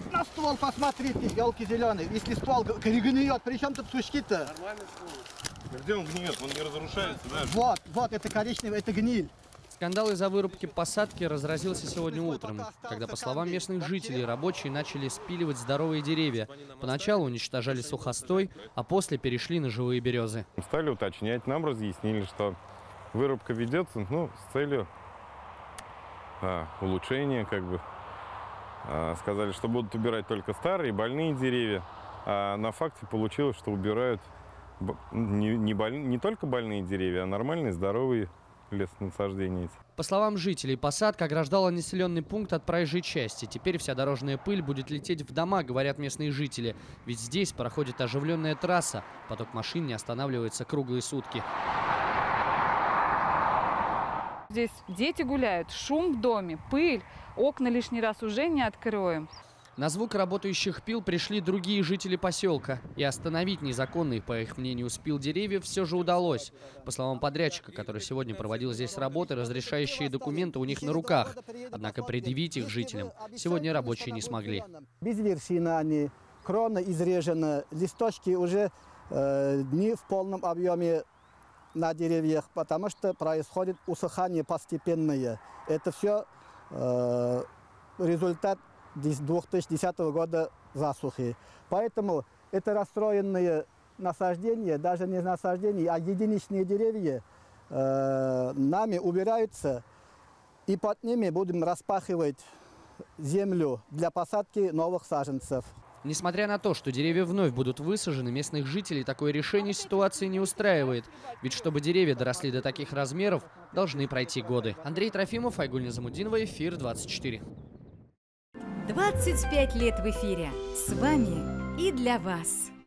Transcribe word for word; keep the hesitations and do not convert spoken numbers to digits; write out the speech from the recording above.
на ствол посмотрите, елки зеленые. Если ствол гниет, при чем тут сучки-то? Нормальный ствол. Где он гниет? Он не разрушается, да? Вот, вот, это коричневый, это гниль. Скандал из-за вырубки посадки разразился сегодня утром, когда, по словам местных жителей, рабочие начали спиливать здоровые деревья. Поначалу уничтожали сухостой, а после перешли на живые березы. Стали уточнять, нам разъяснили, что вырубка ведется, ну, с целью а, улучшения, как бы. А, сказали, что будут убирать только старые, больные деревья. А на факте получилось, что убирают не, не, боль... не только больные деревья, а нормальные, здоровые лесонасаждения. По словам жителей, посадка ограждала населенный пункт от проезжей части. Теперь вся дорожная пыль будет лететь в дома, говорят местные жители. Ведь здесь проходит оживленная трасса. Поток машин не останавливается круглые сутки. Здесь дети гуляют, шум в доме, пыль. Окна лишний раз уже не откроем. На звук работающих пил пришли другие жители поселка. И остановить незаконные, по их мнению, спил деревьев все же удалось. По словам подрядчика, который сегодня проводил здесь работы, разрешающие документы у них на руках. Однако предъявить их жителям сегодня рабочие не смогли. Без вершины они, крона изрежена, листочки уже э, не в полном объеме на деревьях, потому что происходит усыхание постепенное. Это все э, результат две тысячи десятого года засухи. Поэтому это расстроенные насаждения, даже не насаждения, а единичные деревья э, нами убираются, и под ними будем распахивать землю для посадки новых саженцев. Несмотря на то, что деревья вновь будут высажены, местных жителей такое решение ситуации не устраивает. Ведь чтобы деревья доросли до таких размеров, должны пройти годы. Андрей Трофимов, Айгуль Низамутдинова, Эфир двадцать четыре. двадцать пять лет в эфире. С вами и для вас.